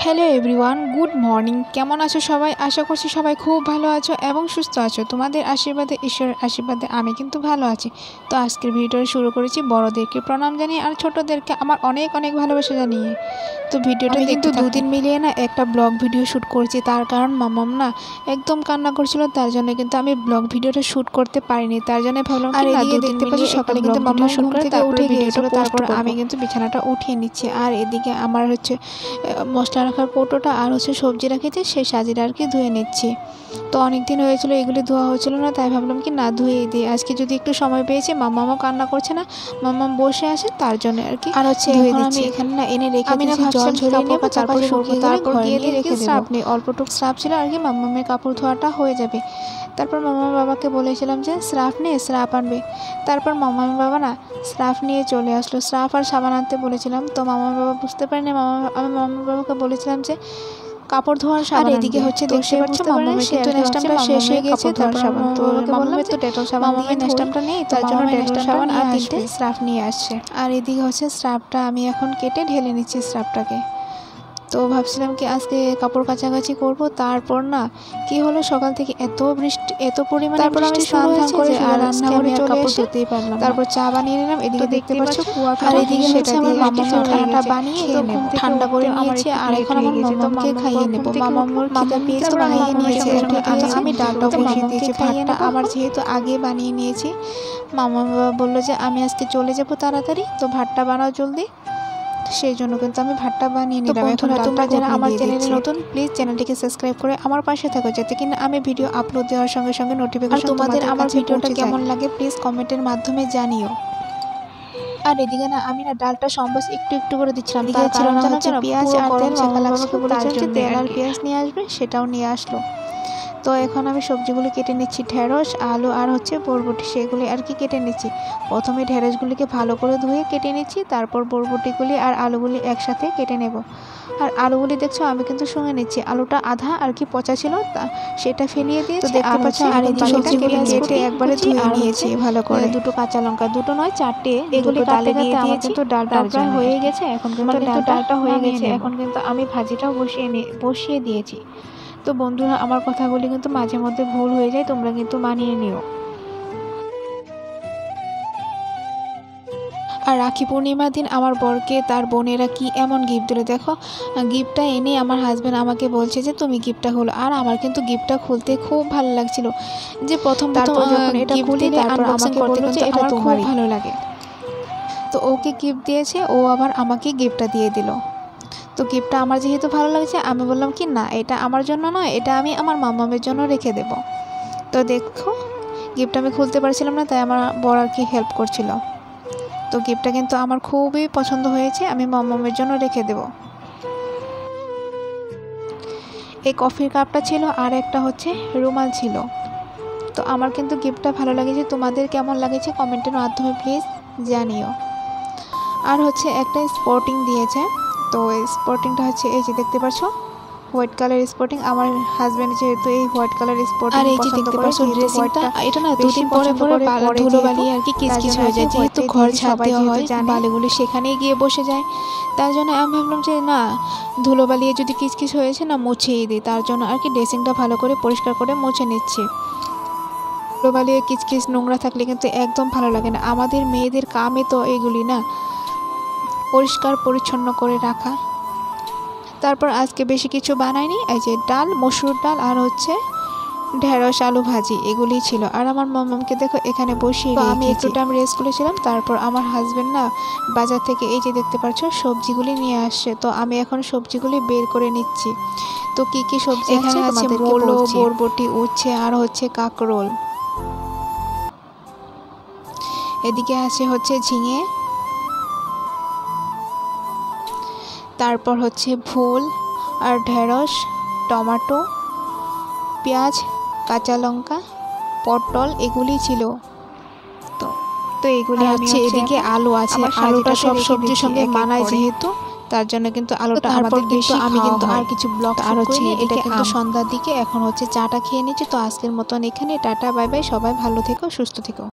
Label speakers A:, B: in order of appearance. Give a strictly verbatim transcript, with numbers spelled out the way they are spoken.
A: Hello everyone, good morning. কেমন আছো সবাই? আশা করছি সবাই খুব ভালো আছো এবং সুস্থ আছো। তোমাদের আশীর্বাদে, ঈশ্বরের আশীর্বাদে আমি কিন্তু ভালো আছি। তো আজকের ভিডিওটা শুরু করেছি বড়দেরকে প্রণাম জানিয়ে আর ছোটোদেরকে আমার অনেক অনেক ভালোবাসা জানিয়ে। তো ভিডিওটা কিন্তু দুদিন মিলিয়ে না একটা ব্লগ ভিডিও শ্যুট করেছি, তার কারণ মামাম না একদম কান্না করছিল, তার জন্য কিন্তু আমি ব্লগ ভিডিওটা শ্যুট করতে পারিনি। তার জন্য ভাবলাম আর এদিকে দেখতে পাচ্ছি সকালে কিন্তু মামাম শুট করে তারপর উঠে গিয়েছিল, তারপর আমি কিন্তু বিছানাটা উঠিয়ে নিচ্ছি। আর এদিকে আমার হচ্ছে মশলা রাখার কৌটোটা আর হচ্ছে সবজি রাখেছি, সেই সাজিটা আর কি ধুয়ে নিচ্ছি। তো অনেক দিন হয়েছিল এগুলি ধোয়া হচ্ছিল না, তাই ভাবলাম কি না ধুয়ে দিই। আজকে যদি একটু সময় পেয়েছি, মামামও কান্না করছে না, মামাম বসে আছে, তার জন্য আর কি। আর হচ্ছে এখন আমি এখানে না এনে রেখে আমি না জল ঝরিয়ে নেব, তারপর শুকিয়ে তারপর দিয়ে দিয়ে রেখে স্রাব নেই, অল্পটুক স্রাব ছিল আর কি, মামামের কাপড় ধোয়াটা হয়ে যাবে। তারপর মামার বাবাকে বলেছিলাম যে স্রাফ নিয়ে স্রাফ আনবে। তারপর মামার বাবা না স্রাফ নিয়ে চলে আসলো, স্রাফ আর সাবান আনতে বলেছিলাম, তো মামার বাবা বুঝতে পারেনি। মামা আমি মামার বাবাকে বলেছিলাম যে কাপড় ধোয়ার সাবান। এদিকে হচ্ছে দেখতে পাচ্ছ মামামের কিন্তু নেস্টামটা শেষ হয়ে গেছে, তারপর সাবান তো বললাম তো ডেটল সাবান দিয়ে নেস্টামটা নেই, তার জন্য ডেটল সাবান আর তিনটে স্রাফ নিয়ে আসছে। আর এদিকে হচ্ছে স্রাফটা আমি এখন কেটে ঢেলে নিচ্ছি স্রাফটাকে। তো ভাবছিলাম কি আজকে কাপড় কাচাকাচি করব, তারপর না কি হলো সকাল থেকে এত বৃষ্টি এত পরিমাণে বৃষ্টি শুরু হয়েছে আর রান্নাঘরে চলে এসেই পারলাম। তারপর চা বানিয়ে নিলাম, এদিকে দেখতে পাচ্ছ কুয়া, আর এদিকে সেটা আমার মামামের ঠান্ডা বানিয়ে ঠান্ডা করে নিয়েছি। আর এখন আমার মামামকে খাইয়ে নেব, মামামুর খিদে পেয়েছে তো খাইয়ে নিয়েছে। আমি ডালটা বসিয়ে দিয়েছি, ভাতটা আমার যেহেতু আগে বানিয়ে নিয়েছি। মামা বাবা বললো যে আমি আজকে চলে যাব তাড়াতাড়ি, তো ভাতটা বানাও জলদি, সেই জন্য কিন্তু আমি ভাতটা বানিয়ে নিলাম। এখন তোমরা যারা আমার চ্যানেলে নতুন, প্লিজ চ্যানেলটিকে সাবস্ক্রাইব করে আমার পাশে থাকো, যাতে কিনা আমি ভিডিও আপলোড দেওয়ার সঙ্গে সঙ্গে নোটিফিকেশন তোমাদের আমার ভিডিওটা কেমন লাগে প্লিজ কমেন্টের মাধ্যমে জানিও। আর এদিকে না আমি না ডালটা সম্বাস একটু একটু করে দিচ্ছিলাম, তার কারণ হচ্ছে পেঁয়াজ আর তেল। মামাকে বলেছিলাম যে তেল আর পেঁয়াজ নিয়ে আসবে, সেটাও নিয়ে আসলো। তো এখন আমি সবজিগুলি কেটে নিচ্ছি, ঢেঁড়স, আলু আর হচ্ছে বরবটি, সেগুলি আর কি কেটে নিচ্ছি। প্রথমে ঢেঁড়সগুলিকে ভালো করে ধুয়ে কেটে নিচ্ছি, তারপর বরবটিগুলি আর আলুগুলি একসাথে কেটে নেব। আর আলুগুলি দেখছো আমি কিন্তু সঙ্গে নিচ্ছি, আলুটা আধা আর কি পচা ছিল, তা সেটা ফেলিয়ে দিয়েছি। দেখতে পাচ্ছি আর এই সবজিগুলি কেটে একবারে ধুয়ে নিয়েছি ভালো করে। দুটো কাঁচা লঙ্কা, দুটো নয় চারটে, এগুলি ডালে দিয়ে দিয়েছি। কিন্তু ডালটা প্রায় হয়ে গেছে, এখন কিন্তু ডালটা হয়ে গেছে, এখন কিন্তু আমি ভাজিটাও বসিয়ে বসিয়ে দিয়েছি। তো বন্ধুরা আমার কথাগুলি কিন্তু মাঝে মধ্যে ভুল হয়ে যায়, তোমরা কিন্তু মানিয়ে নিও। আর রাখি পূর্ণিমার দিন আমার বরকে তার বোনেরা কি এমন গিফট দিল দেখো। গিফটটা এনে আমার হাজব্যান্ড আমাকে বলছে যে তুমি গিফটটা খোলো, আর আমার কিন্তু গিফটটা খুলতে খুব ভালো লাগছিল। যে প্রথম প্রথম যখন এটা খুলে তারপর আমাকে বললো যে এটা তোমার ভালো লাগে, তো ওকে গিফট দিয়েছে, ও আবার আমাকে গিফটটা দিয়ে দিল। তো গিফটটা আমার যেহেতু ভালো লাগছে, আমি বললাম কি না এটা আমার জন্য নয়, এটা আমি আমার মামামের জন্য রেখে দেব। তো দেখো গিফটটা আমি খুলতে পারছিলাম না, তাই আমার বর আর কি হেল্প করছিল। তো গিফটটা কিন্তু আমার খুবই পছন্দ হয়েছে, আমি মামামের জন্য রেখে দেব। এই কফির কাপটা ছিল আর একটা হচ্ছে রুমাল ছিল। তো আমার কিন্তু গিফটটা ভালো লাগেছে, তোমাদের কেমন লাগেছে কমেন্টের মাধ্যমে প্লিজ জানিও। আর হচ্ছে একটা স্পোর্টিং দিয়েছে, তো এই স্পোর্টিংটা হচ্ছে এই যে দেখতে পাচ্ছ হোয়াইট কালার স্পোর্টিং। আমার হাজবেন্ড যেহেতু এই হোয়াইট কালার স্পোর্টিং আর এই যে দেখতে পাচ্ছ ড্রেসিংটা, এটা না দুদিন পরে পরে ধুলোবালি আর কি কিচকিচ হয়ে যায়, যেহেতু ঘর ছাদ দেওয়া হয় বালিগুলি সেখানেই গিয়ে বসে যায়। তার জন্য আমি ভাবলাম যে না ধুলোবালি যদি কিচকিচ হয়েছে না মুছেই দিই, তার জন্য আর কি ড্রেসিংটা ভালো করে পরিষ্কার করে মুছে নিচ্ছি। ধুলোবালি কিচকিচ নোংরা থাকলে কিন্তু একদম ভালো লাগে না, আমাদের মেয়েদের কামে তো এগুলি না পরিষ্কার পরিচ্ছন্ন করে রাখা। তারপর আজকে বেশি কিছু বানাইনি, এই যে ডাল, মসুর ডাল আর হচ্ছে ঢেঁড়স আলু ভাজি, এগুলি ছিল। আর আমার মামামকে দেখো এখানে বসিয়ে আমি একটু টাইম রেস্ট করেছিলাম, তারপর আমার হাজবেন্ড না বাজার থেকে এই যে দেখতে পাচ্ছ সবজিগুলি নিয়ে আসছে, তো আমি এখন সবজিগুলি বের করে নিচ্ছি। তো কি কি সবজি এখানে আছে, মূলো, বরবটি, উচ্ছে আর হচ্ছে কাঁকরোল, এদিকে আছে হচ্ছে ঝিঙে, তারপর হচ্ছে ভুল আর ঢেঁড়স, টমেটো, পেঁয়াজ, কাঁচা লঙ্কা, পটল, এগুলি ছিল। তো তো এগুলি হচ্ছে, এদিকে আলু আছে, আলুটা সব সবজির সঙ্গে মানায় যেহেতু, তার জন্য কিন্তু আলুটা আমাদের বেশি। আমি কিন্তু আর কিছু ব্লগ আর হচ্ছে এটা কিন্তু সন্ধ্যার দিকে, এখন হচ্ছে চাটা খেয়ে নিচ্ছি। তো আজকের মতন এখানে টাটা, বাই বাই, সবাই ভালো থেকো, সুস্থ থেকো।